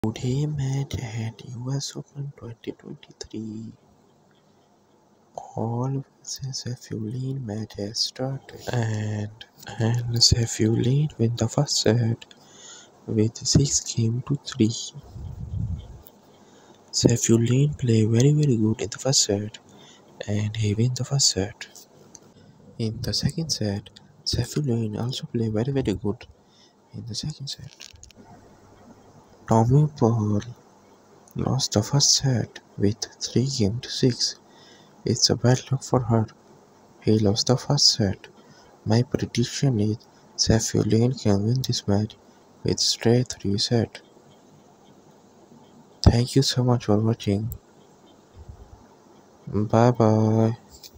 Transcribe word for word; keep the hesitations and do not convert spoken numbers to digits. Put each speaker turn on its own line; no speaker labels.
Today match at U S Open twenty twenty-three. All versus Safiullin match has started and and Safiullin win the first set with six game to three. Safiullin play very very good in the first set and he win the first set. In the second set, Safiullin also play very very good in the second set. Tommy Paul lost the first set with three game to six. It's a bad luck for her. He lost the first set. My prediction is Safiullin can win this match with straight three set. Thank you so much for watching. Bye bye.